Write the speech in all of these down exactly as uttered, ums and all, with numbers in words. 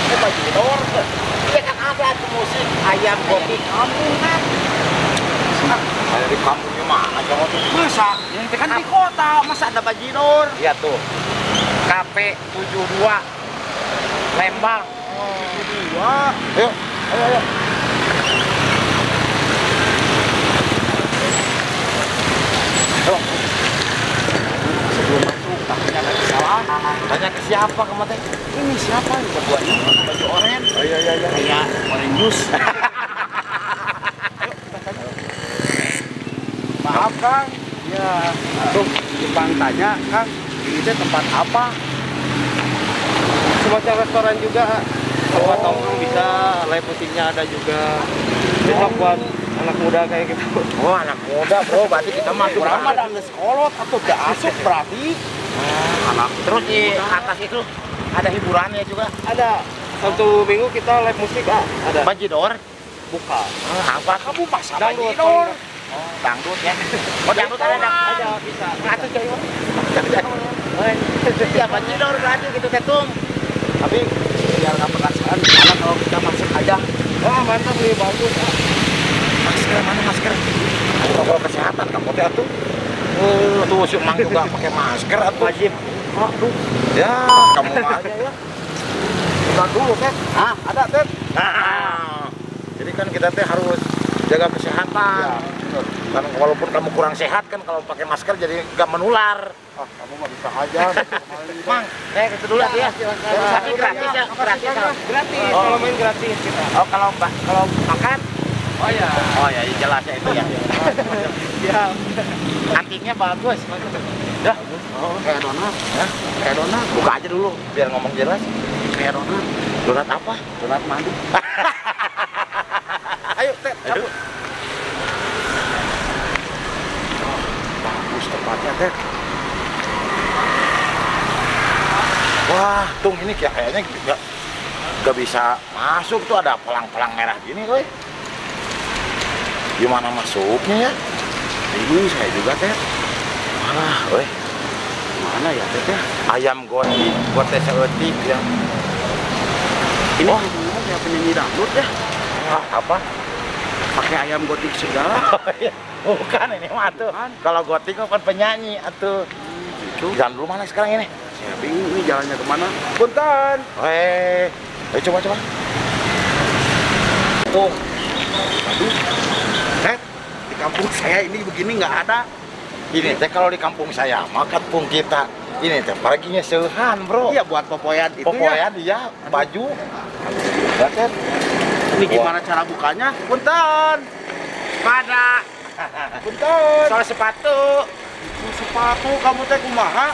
Eh, baju dor. Iya kan ada tuh musik ayam gotik kampung kan. Ada di kampungnya mana coba tuh? Masa? Yang kan di kota, masa ada bajidor? Iya tuh. K P tujuh puluh dua Lembang. tujuh puluh dua. Ayo, ayo, ayo. Ayo. Sebelum masuk, takutnya ada kesalahan. Tanya ke siapa kamu teh? Ini siapa? Berdua ini pakai baju oranye. Oh iya iya iya. Kayak orange juice. Maaf Kang. Ya, tuh Jepang tanya Kang, ini teh tempat apa? Semacam restoran juga. Kalau oh. Tongkrong bisa, live musiknya ada juga. Bisa buat anak muda kayak gitu. Oh, anak muda bro, berarti kita masuk ramah dan sekolot atau udah asup berarti. Oh, anak. Terus di atas itu ada hiburannya juga. Ada. Satu minggu kita live musik ah, ada. Bajidor? Bukan. Oh, apa? Kamu pas bajidor? Oh, dangdut ya. Oh, dangdut ada ada bisa. Ngatur coy. Ya bajidor berarti gitu ketum. Tapi biar nggak penasaran, karena kalau kita masuk aja. Wah, mantap nih, bagus. Ah. Masker mana masker? Protokol kesehatan kamu teh atuh. Oh, tuh si Mang juga pakai masker atuh. Wajib. Aduh. Ya, kamu aja ya. Kita dulu, Teh. Ah, ada, Teh. Nah. Jadi kan kita teh harus jaga kesehatan. Ya, benar. Kan walaupun kamu kurang sehat kan kalau pakai masker jadi nggak menular. Ah, kamu mah bisa aja. Mang, saya itu dulu ya. Tapi gratis ya, gratis. Gratis. Oh. Kalau main gratis kita. Oh, kalau mbak, kalau makan? Oh ya. Oh ya, jelas ya itu ya. Ya. Antiknya bagus. Ya. Oh, kayak donat. Ya, kayak donat. Buka aja dulu biar ngomong jelas. Kayak donat. Donat apa? Donat madu. Ayo, Teh, cabut. Bagus tempatnya, Teh. Wah, tung ini kayaknya nggak nggak bisa masuk tuh, ada pelang-pelang merah gini, Roy. Gimana masuknya ya? Ini saya juga, Teh. Wah, Roy. Mana ya, Teh? Ayam gotik, gotek seetik ya. Ini oh, kayak penyanyi dangdut ya. Ah, apa? Pakai ayam gotik segala. Oh, iya. Bukan ini mah tuh. Kalau gotik kan penyanyi atuh. Hmm, jalan dulu mana sekarang ini? Saya bingung ini jalannya kemana. Punten. Hei, ayo coba coba. Tuh. Aduh. Teh, di kampung saya ini begini nggak ada. Ini teh kalau di kampung saya mah kampung kita ini teh paraginya seuhan, bro. Iya buat popoyan itu. Popoyan ya, baju. Ya, Teh. Ini gimana cara bukanya? Punten. Sepeda. Punten. Soal sepatu. Sepatu kamu teh kumaha?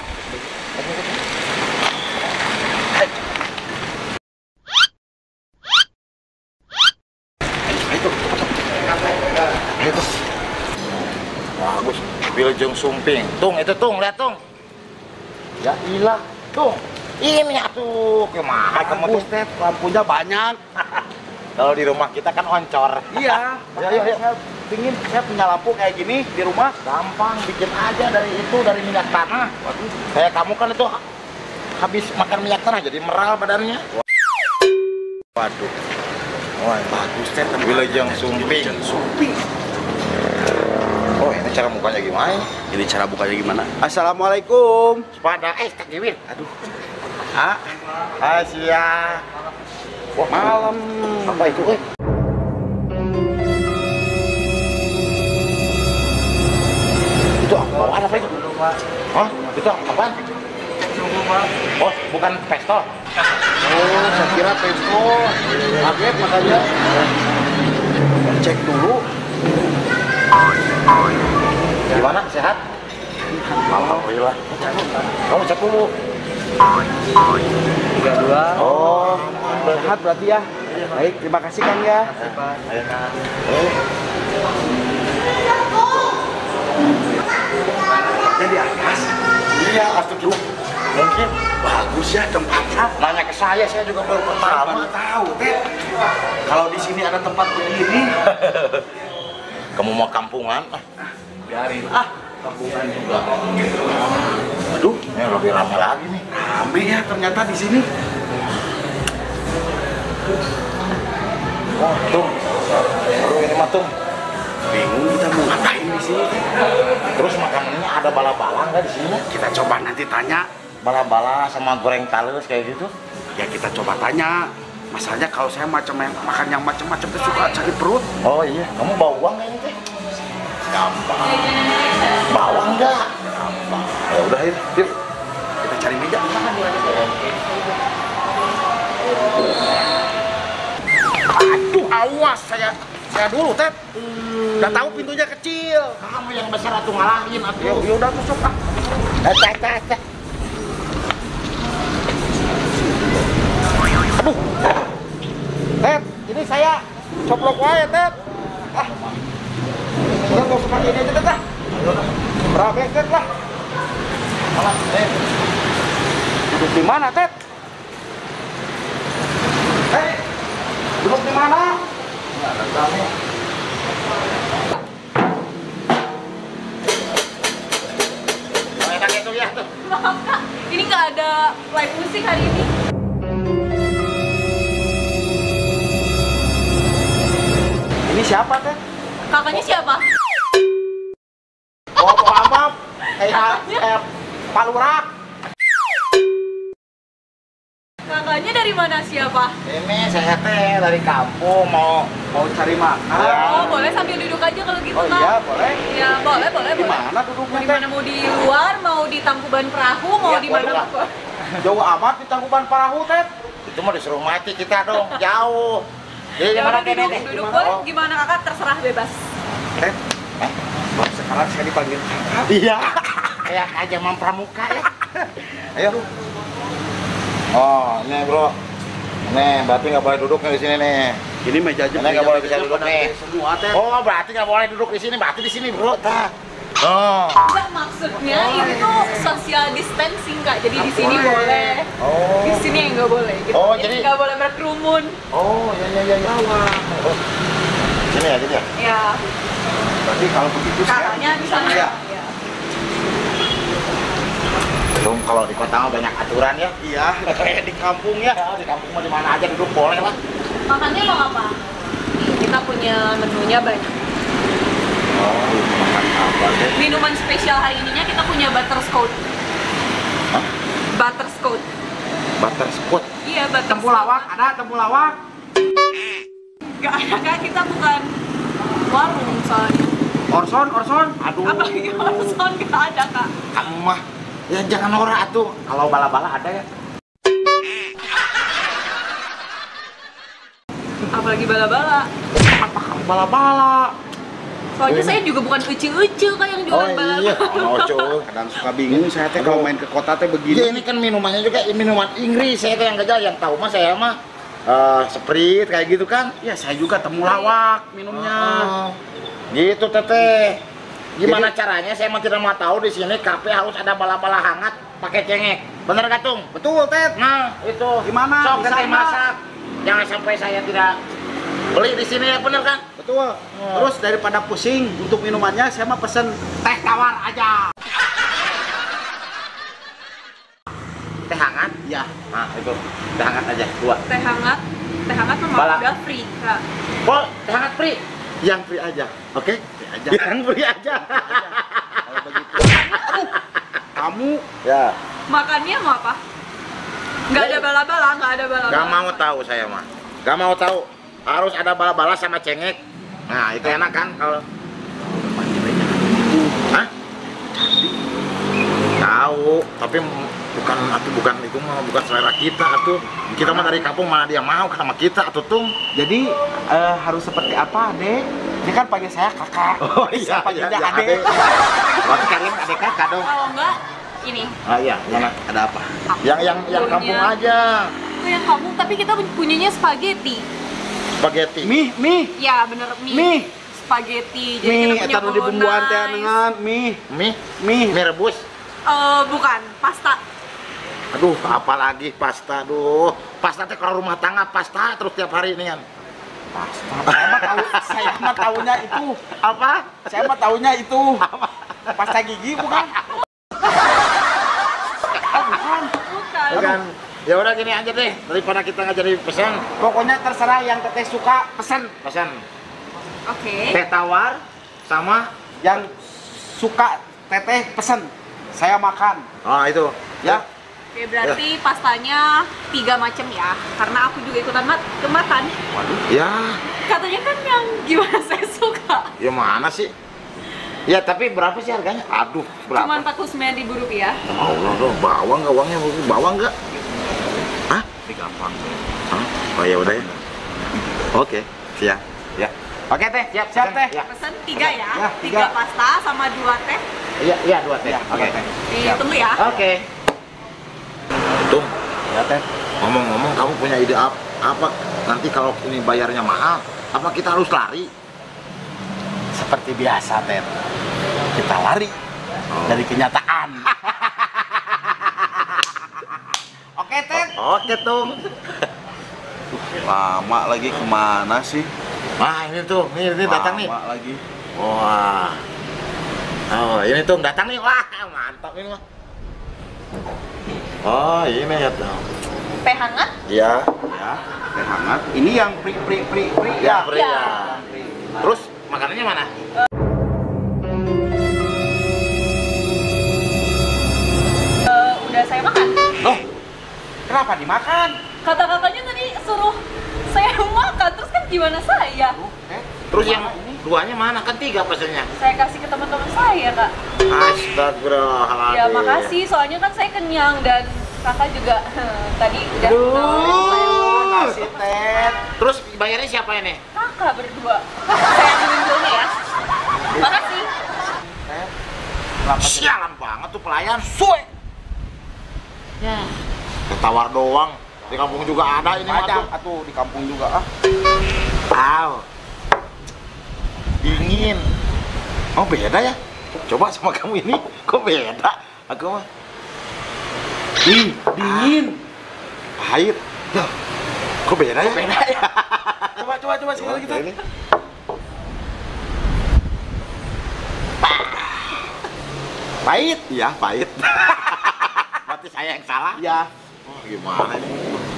Ayo. Ayo. Bagus. Wilujeng Sumping. Tung, itu Tung, lihat Tung. Ya ilah, Tung. Ini atuh, gimana kamu tuh? Step, lampunya banyak. Kalau di rumah kita kan oncor. Iya. Ya, ya, ya. Saya pingin saya punya lampu kayak gini di rumah. Gampang, bikin aja dari itu, dari minyak tanah. Waduh. Kayak kamu kan itu habis makan minyak tanah jadi meral badannya. Waduh. Wah, bagus Teh. Wilujeng Sumping. Sumping. Oh, ini cara bukanya gimana? Ini cara bukanya gimana? Assalamualaikum. Sepeda, eh, tak Gewin. Aduh. Ah, Asia. Wah, malam. Apa itu, eh? Itu apa? Apa itu? Hah? Itu apaan? Oh, bukan pistol. Oh, saya kira pistol. Kaget makanya. Cek dulu. Gimana? Sehat? Alhamdulillah. Kamu cek dulu. Tiga dua. Oh, sehat berarti ya. Baik, terima kasih Kang ya. Ayo Kang. Jadi atas? Iya, atuh dulu. Mungkin bagus ya tempatnya. Nanya ke saya, saya juga baru pertama tahu, Teh. Kalau di sini ada tempat begini. Kamu mau kampungan? Ah, biarin ah, kampungan juga. Aduh, ini lebih ramai lagi nih. Rame ya ternyata di sini. Oh, Tum. Aduh, ini mah Tum. Bingung kita mau ngapain di sini. Terus makanannya ada bala-bala nggak di sini? Kita coba nanti tanya. Bala-bala sama goreng talus kayak gitu? Ya kita coba tanya. Masalahnya kalau saya macam yang makan yang macam-macam itu suka sakit perut. Oh iya, kamu bawa uang nggak ini teh? Gampang. Bawa nggak? Gampang. Ya udah, yuk, yuk. Kita cari meja. Aduh, awas saya saya dulu, Ted. Hmm. Udah tahu pintunya kecil. Kamu yang besar atuh ngalahin atuh. Ya, ya udah masuk ah. Eh, teh, teh, teh. Aduh. Ted, ini saya coplok wae, Ted. Ah. Udah mau pakai ini aja, Ted lah. Berapa, Ted lah? Malah, Ted. Duduk di mana, Ted? Hei, duduk di mana? Nggak ada kamu. Oh, enak itu ya tuh. Maaf Kak, ini nggak ada live musik hari ini. Ini siapa, Ted? Kakaknya siapa? Oh, maaf, kayak kayak Pak Lurah. Kakaknya dari mana siapa? Ini saya teh dari kampung mau Mau cari makan. Oh, boleh sambil duduk aja kalau gitu, Oh Kak. iya, boleh. Ya, boleh, boleh, Di boleh. mana duduknya, Mau di Teh? mana? Mau di luar, mau di Tangkuban Perahu, mau Ya, di mana? boleh lah. Pak? Jauh amat di Tangkuban Perahu, Ted. itu mau disuruh mati kita dong, jauh. Jadi Ya gimana udah duduk, nih? duduk Gimana? boleh. Oh. Gimana Kakak? Terserah bebas. Ted, Eh, sekarang saya dipanggil kakak. iya. Kayak aja pramuka ya. Ayo. Oh, ini bro. Nih, berarti nggak boleh duduk nih di sini nih. Ini meja aja. Ini nggak boleh bisa duduk nih. Semua, Ted. Oh, berarti nggak boleh duduk di sini. Berarti di sini bro. Tah. Oh. Enggak, maksudnya ini tuh social distancing, Kak. Jadi di sini boleh. Oh. Di sini yang nggak boleh. Gitu. Oh, Jadi jadi- nggak boleh berkerumun. Oh, ya ya ya ya. Oh. Sini ya, gitu ya. Ya, Berarti kalau begitu saya kakaknya di sana. ya. Ya. Tum, kalau di kota mah banyak aturan ya. Iya, kayak di kampung ya. Ya, di kampung mah di mana aja duduk boleh lah. Makannya mau apa? Nih, kita punya menunya banyak. Oh, makan apa deh? Minuman spesial hari ininya kita punya butterscotch. Hah? Butterscotch. Butterscotch. Iya, butterscotch. Temulawak, ada temulawak. Gak ada, Kak. Kita bukan warung soalnya. Orson, Orson. Aduh. Apalagi Orson gak ada, Kak. Kamu mah ya jangan norak tuh. Kalau bala-bala ada ya. Apalagi bala-bala. Apa kamu bala-bala? Soalnya Ini. saya juga bukan uci-uci, Kak, yang jualan bala-bala. iya. Oh, cuy. Kadang suka bingung saya teh kalau main ke kota teh Iya, begini. ini kan minumannya juga minuman Inggris. Saya tuh yang gajah yang tahu mah saya mah eh Sprite kayak gitu kan. Ya saya juga temulawak minumnya. Oh, gitu teteh. Gimana Jadi- caranya? Saya mah tidak mau tahu di sini kafe harus ada bala-bala hangat pakai cengek. Bener gak Tung? Betul, Ted. Nah, itu. Gimana? Sok Bisa teteh nggak? masak. Jangan sampai saya tidak beli di sini ya, bener kan? Betul. Terus daripada pusing untuk minumannya, saya mah pesen teh tawar aja. Teh hangat? Ya. Nah, itu. Teh hangat aja, dua. Teh hangat, teh hangat memang Bala. udah free, Kak. Oh, teh hangat free. Yang free aja. Oke? Free aja. Yang free aja. Kalau begitu. Aduh, kamu Ya. Makannya mau apa? Nggak ada bala-bala, nggak ada bala-bala. Gak mau tahu saya mah. Gak mau tahu. Harus ada bala-bala sama cengek. Nah, itu enak kan kalau. Hah? Tahu, tapi m- bukan atuh bukan itu mah bukan selera kita atuh. Kita mah dari kampung mana dia mau sama kita atuh Tung. jadi eh, harus seperti apa, Dek? Dia kan panggil saya kakak. Oh iya, Saya panggilnya iya, Ade. Berarti kalian adek kakak dong. Kalau enggak, ini. Ah iya, mana? Ada apa? Yang yang yang Punya. kampung aja. Itu yang kamu, tapi kita punyanya spaghetti. Spaghetti. Mie, mie, Ya, bener mie. mie, Spaghetti. Jadi mie. kita Eta punya nu dibumbuan teh bolognese. dengan mie, Mie, mie. mie rebus. Eh, bukan, pasta. Aduh, apalagi pasta, aduh. Pasta teh kalau rumah tangga pasta terus tiap hari ini kan. Pasta. Saya mah tahu, saya mah tahunya itu. Apa? Saya mah tahunya itu. Pasta gigi bukan? Ah, bukan. Bukan. Bukan. Ya udah gini aja deh, daripada kita nggak jadi pesan. Pokoknya terserah yang teteh suka pesen. Pesan Oke. teh tawar sama Yang suka teteh pesen. Saya makan. oh itu Ya. Oke, berarti pastanya tiga macam ya. Karena aku juga ikutan mat kemakan. Waduh. Ya, Katanya kan yang gimana saya suka. ya mana sih? Ya tapi berapa sih harganya? Aduh, berapa? Cuma empat puluh sembilan ribu rupiah. Allah dong, bawa nggak uangnya? Bawa nggak? Hah? Ini gampang. Hah? Oh ya udah ya. Oke, siap. Ya. Oke teh, siap, Siap, teh. Ya. Pesan tiga ya. Ya, tiga. tiga. pasta sama dua teh. Iya, iya dua teh. Ya, Oke. dua teh. Ditunggu ya. Oke. Tung, Ya teh. ngomong-ngomong kamu punya ide apa? Apa nanti kalau ini bayarnya mahal, apa kita harus lari? Seperti biasa, Ted. Kita lari dari kenyataan. Oke, Ted. Oke, Tung. Lama lagi kemana sih? Wah, ini tuh, nih, ini datang nih. Lama lagi. Wah. Oh, ini tuh datang nih. Wah, mantap ini mah. Oh, ini ya tuh. Teh hangat. Iya. Ya, teh hangat. Ini yang pri pri pri pri Ya, ya. pria. Ya. Terus makanannya mana? Eh, udah saya makan. Loh, kenapa dimakan? Kata kakaknya tadi suruh saya makan. Terus kan gimana saya? Tuh, Ted. Terus yang Mana ini? duanya mana? Kan tiga pesannya. Saya kasih ke teman-teman saya, Kak. Astagfirullahaladzim. Ya makasih, soalnya kan saya kenyang dan kakak juga tadi udah Aduh. nawarin saya. Nasi, Ted. Terus bayarnya siapa ini? Kakak berdua. Saya ambilin dulu ya. Makasih. Ted. Kenapa jadi- Sialan banget tuh pelayan. Suwe. Ya. Ketawar doang. Di kampung juga ada ini mah Banyak tuh. atuh di kampung juga ah. Tahu. Dingin. Oh beda ya? Coba sama kamu ini, kok beda? Aku mah Ih, dingin. pahit. Loh, kok beda ya? Beda ya. Coba coba coba sekali kita. Ini. Pahit, iya pahit. Berarti saya yang salah. Ya. Oh, gimana ini?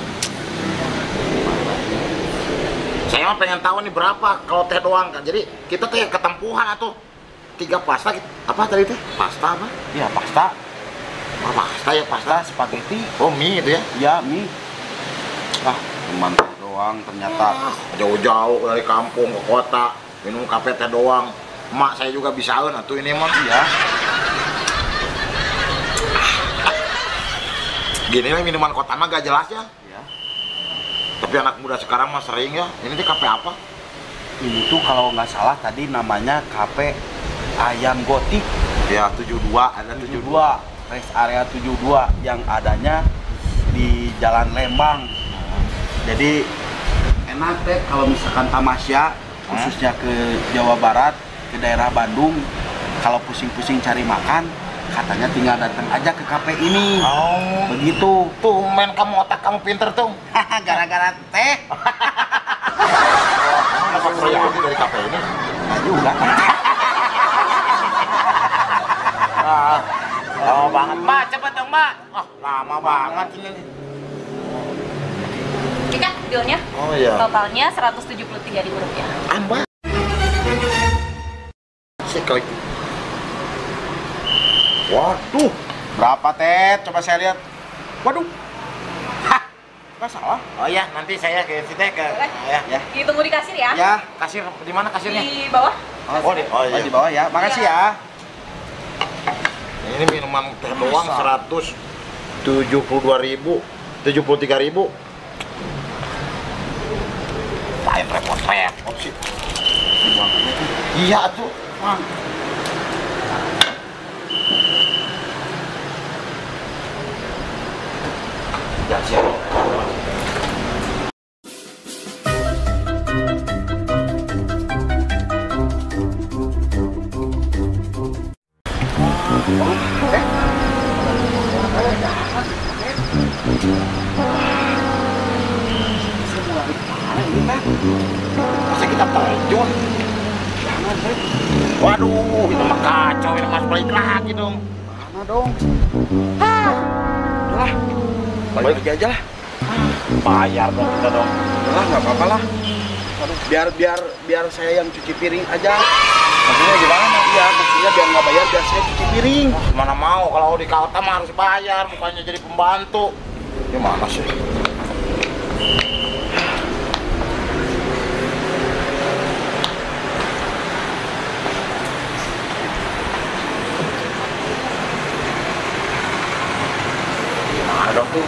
Saya mah pengen tahu nih berapa kalau teh doang kan. Jadi kita tuh ya ketempuhan atau tiga pasta gitu. Apa tadi teh? Pasta apa? Ya pasta, Oh, pasta ya pasta. pasta spaghetti. Oh mie itu ya? Ya mie. Ah, cuman teh doang ternyata. Ah, jauh-jauh dari kampung ke kota minum kafe teh doang. Emak saya juga bisain atuh ini mah. Ya. Gini lah minuman kota mah gak jelas ya. Ya. Tapi anak muda sekarang mah sering ya. Ini tuh kafe apa? Ini tuh kalau nggak salah tadi namanya kafe Ayam Gotik Ya tujuh dua ada tujuh dua, rest area tujuh dua yang adanya di Jalan Lembang. Jadi enak deh kalau misalkan tamasya khususnya ke Jawa Barat, ke daerah Bandung, kalau pusing-pusing cari makan, katanya tinggal datang aja ke kafe ini. Oh, Begitu. tuh main kamu otak kamu pinter tuh. Gara-gara teh. Dapat proyek dari kafe ini. Nah juga. Ah, lama banget, Mbak. Cepet dong, Mbak. Ah, lama banget ini. Ini kan bilnya. Oh iya. Totalnya seratus tujuh puluh tiga ribu rupiah. Ambak. Sekali. Waduh, Berapa teh? Coba saya lihat. Waduh. Hah. Nggak salah. oh ya nanti saya ke situ ke Boleh. ya. Ya. Ditunggu di kasir ya. Ya. Kasir di mana kasirnya? Di bawah. Oh, di, oh Oh, iya. di bawah ya. Makasih Iya. ya. Ini minuman teh doang seratus tujuh puluh dua ribu, tujuh puluh tiga ribu. Lain repot-repot sih. Iya tuh. Mang. Ya siap. Masa kita terjun? Jangan, Beb. Waduh, itu mah kacau, ini mas balik lagi dong. Mana dong? Hah. Udah lah. balik lagi aja lah. Bayar dong kita dong. Lah nggak apa-apa lah. Biar biar biar saya yang cuci piring aja. Maksudnya gimana? Iya, maksudnya biar nggak bayar, biar saya cuci piring. Mana mau kalau di kota mah harus bayar, bukannya jadi pembantu. Gimana sih? Gimana dong tuh?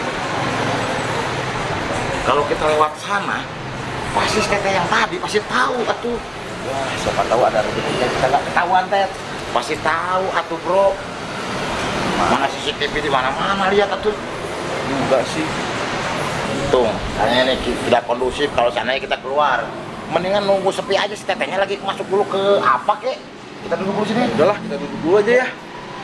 Kalau kita lewat sana, pasti teteh yang tadi pasti tahu atuh. Wah, siapa tahu ada rezekinya kita nggak ketahuan, Ted. Pasti tahu atuh, Bro. Mana C C T V di mana-mana lihat atuh. Enggak sih. Tuh, kayaknya nih tidak kondusif kalau seandainya kita keluar. Mendingan nunggu sepi aja, si tetehnya lagi masuk dulu ke apa kek. Kita duduk dulu sini. Udahlah, kita duduk dulu aja ya.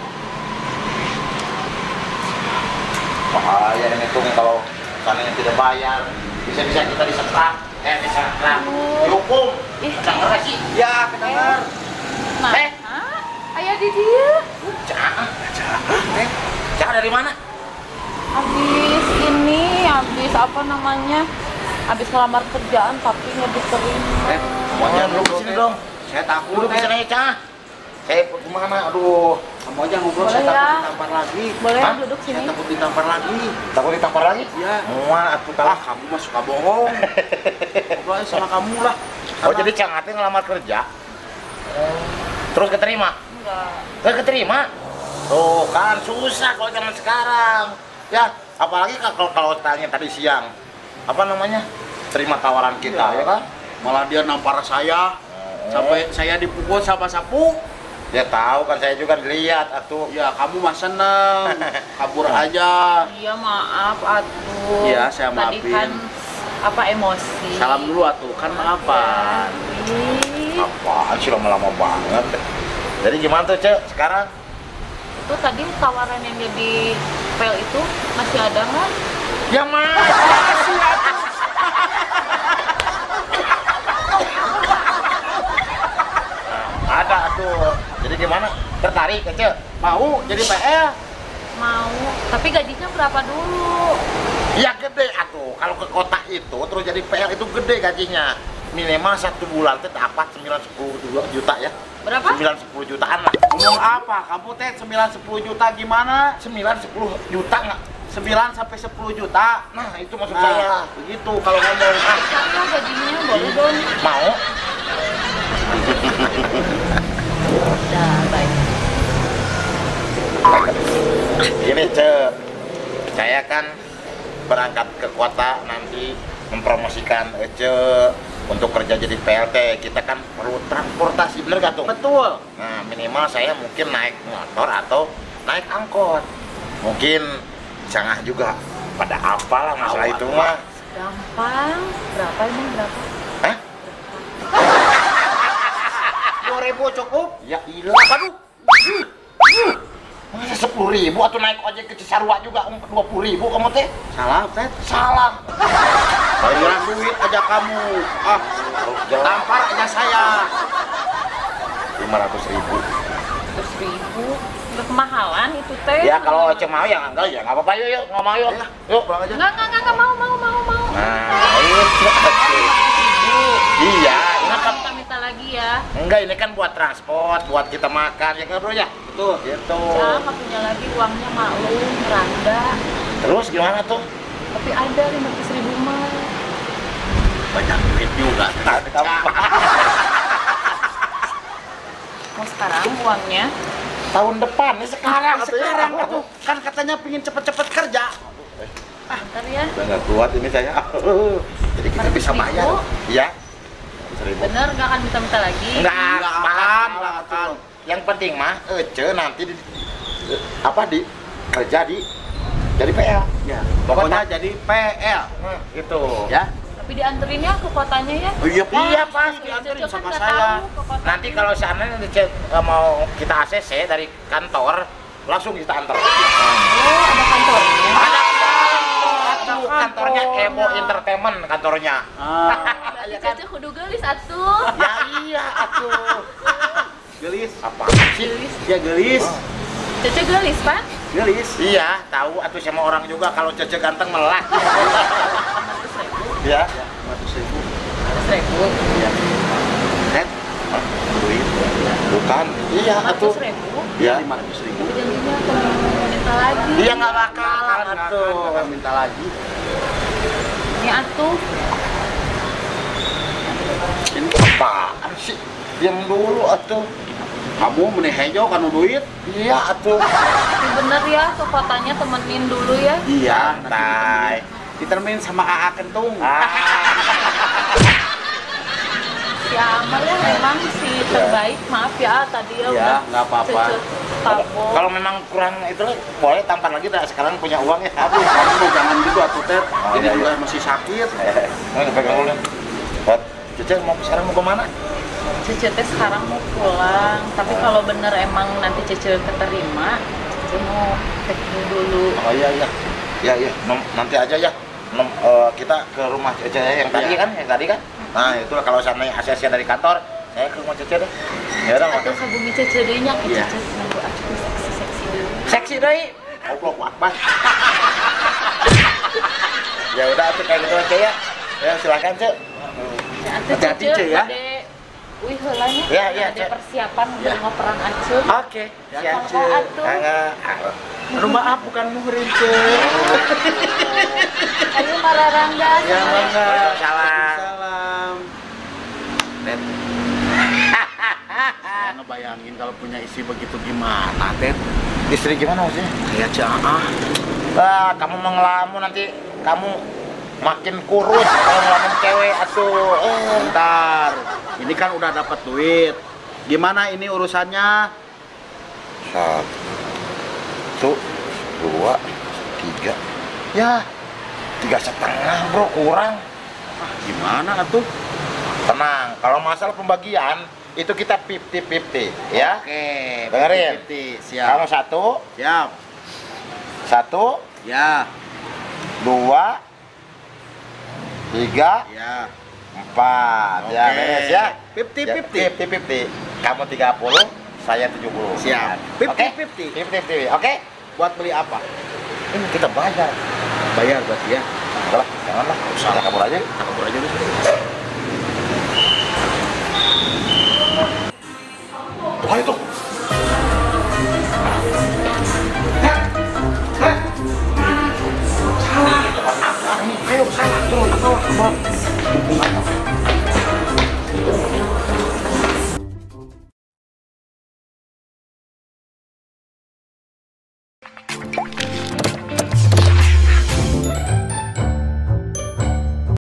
Bahaya ini tuh kalau seandainya tidak bayar, bisa-bisa kita disekap, eh disekap, dihukum. Ih. Dengar sih? Ya, kedengar. Nah, Eh. ayah di dia. Jangan, jangan, eh, jangan dari mana? Habis ini, habis apa namanya? Habis ngelamar kerjaan tapi nggak diterima. Eh, Mau jangan duduk di sini dong. Saya takut, Duduk di Ted. sini aja, Cah. Saya gimana? Aduh, Kamu aja ngobrol, Boleh saya takut ya. ditampar lagi. Boleh Hah? duduk Saya sini? takut ditampar lagi. takut ditampar lagi? Iya. Mual atuh Ah, kalau. kamu mah suka bohong. Ngobrol aja sama kamu lah. Oh, jadi Cang Ate ngelamar kerja. Terus keterima? Enggak. Gak keterima? Tuh kan susah kalau zaman sekarang. Ya, apalagi kalau kalau tanya tadi siang. Apa namanya? Terima tawaran kita, Iya. ya kan? Malah dia nampar saya. Sampai saya dipukul sama sapu. Dia tahu kan, saya juga dilihat atuh. Ya, kamu mah seneng. Kabur aja. Iya maaf atuh. Iya, saya Tadi maafin. kan apa emosi. Salam dulu atuh, kan maafan. Ih, Apaan sih lama-lama banget. Jadi gimana tuh, Cek, sekarang? itu tadi tawaran yang jadi P L itu masih ada nggak? Yang mana? Ada tuh. Jadi gimana? Tertarik, Cek? Mau jadi P L? Mau. Tapi gajinya berapa dulu? Ya gede atuh. Kalau ke kota itu terus jadi P L itu gede gajinya. Minimal satu bulan teh dapat sembilan sepuluh juta ya. Berapa? sembilan sepuluh jutaan lah. Ngomong apa? Kamu teh sembilan sepuluh juta gimana? sembilan sepuluh juta nggak? sembilan sampai sepuluh juta. Nah, itu maksud Nah, saya. begitu kalau ngomong. Ah, Berapa gajinya? Boleh dong. Mau? Ya, baik. Gini, Cek. Saya kan berangkat ke kota nanti mempromosikan Ece untuk kerja jadi P L T. Kita kan perlu transportasi, bener gak tuh? betul. Nah, minimal saya mungkin naik motor atau naik angkot. Mungkin Cangah juga pada apalah masalah Tahu, itu tahu. mah. Gampang. Berapa emang berapa? Hah? dua ribu cukup? Ya ilah, aduh. Masa sepuluh ribu atau naik ojek ke Cisarua juga dua puluh ribu kamu teh? Salah, Ted. Salah. Bayaran duit aja kamu. Ah, tampar aja saya. lima ratus ribu. Terus ribu. Udah kemahalan itu teh. Ya kalau Ece mau ya enggak ya nggak apa-apa, yuk yuk nggak mau yuk. Ya, Yuk. pulang aja. Enggak, enggak, enggak, enggak mau, mau, mau, mau. Nah, itu. Iya, ini Jangan kan minta-minta lagi ya. enggak, ini kan buat transport, buat kita makan ya kan bro ya. Betul. Gitu. Ya, nggak punya lagi uangnya maklum, randa. Terus gimana tuh? Tapi ada lima ratus ribu mah. Banyak duit juga. Mau sekarang uangnya? Tahun depan nih sekarang atuh ya. Sekarang tuh kan katanya pingin cepet-cepet kerja. Bentar ya. Udah nggak kuat ini saya. Jadi kita bisa Seribu? bayar. Iya. Seribu. Bener nggak akan minta-minta lagi? Enggak, Nggak mahal, akan, mahal nggak akan. tuh. Yang penting mah Ece nanti di, apa di kerja di jadi P L. Ya, pokoknya jadi P L. Nah, gitu. Ya. Tapi dianterinnya ke kotanya ya? Oh, iya, Pak. Iya, Pak. Dianterin Cece sama kan nggak saya. tahu ke kotanya. Nanti kalau sana nanti cek, eh, mau kita A C C dari kantor, langsung kita antar. Oh, ada kantornya. Ada kantor, kantor. kantornya Emo Entertainment kantornya. Ah, Berarti Cece kudu gelis atuh. Ya iya atuh. gelis. Apa sih? Gelis. Ya gelis. Cece gelis, Pak? Gelis? Iya, tahu atuh sama orang juga kalau Cece ganteng melak. Ya, lima ratus ribu. Seribu. Ya. Net. Duit. bukan. Iya, atuh. Seratus ribu. Iya. lima ratus ribu. Janjinya temen minta lagi. Iya nggak bakalan Nggak atuh. akan, nggak akan minta lagi. Ini atuh. Ini apaan sih? Yang dulu atuh. Kamu menehejo kan duit? Iya atuh. Tapi bener ya, tuh katanya temenin dulu ya. Iya, Santai. ditermin sama A A Kentung. Ah. Si Amal ya memang si terbaik, maaf ya tadi ya Iya, udah nggak apa-apa. cece tabok. Kalau memang kurang itu boleh tampar lagi dah, sekarang punya uang ya. Aduh, kamu mau jangan gitu atuh Ted. Oh, Ini iya, juga iya. masih sakit. Eh, mau pegang dulu. Buat Cece mau sekarang mau kemana? Cece teh sekarang mau pulang, tapi kalau bener emang nanti Cece keterima, Cece mau packing dulu. Oh iya iya. Iya iya. Nom- nanti aja ya. Nom- eh, kita ke rumah Cece yang tadi Iya. kan, yang tadi kan. Nah, itu kalau seandainya A C C dari kantor, saya ke rumah Cece deh. Ya udah, Atau sabumi Cece deh nya, Iya. Cece nunggu aku seksi-seksi dulu. seksi deh. Goblok Akbar. Ya udah tuh kayak gitu aja ya. Ya silakan, Cek. Hati-hati, Ce, ya. Wih, heulanya. Ya, ya, ada Ce. persiapan Ya. mau peran acuh. Oke, Ya, siap. Mangga atuh. Enggak. Aduh maaf, bukan muhrim Ce. Ayo mararangga. Ya, Mangga. Waalaikumsalam. Salam. Ted. Saya ngebayangin kalau punya istri begitu gimana, Ted? Istri gimana maksudnya? Kayak Jaah. Ah, kamu mau ngelamun nanti kamu makin kurus kalau ngelamun cewek atuh. Eh, Bentar, ini kan udah dapat duit. Gimana ini urusannya? satu, dua, tiga. Ya, tiga setengah bro, kurang. Ah, gimana atuh? Tenang, kalau masalah pembagian itu kita fifty fifty ya. Oke, Dengerin. fifty-fifty. Kamu Siap. satu, Siap. satu, Ya, dua, tiga, ya. empat. Ya, Oke. beres ya. Fifty-fifty. fifty fifty. Kamu tiga puluh, saya tujuh puluh. Siap. Oke? Fifty-fifty. fifty fifty. Oke? Buat beli apa? Ini kita bayar. Bayar berarti ya. Udah lah, janganlah. Kita kabur aja. Kita kabur aja dulu. Tuh, ayo tuh. Ayo, salah, turun, ke bawah, ke bawah.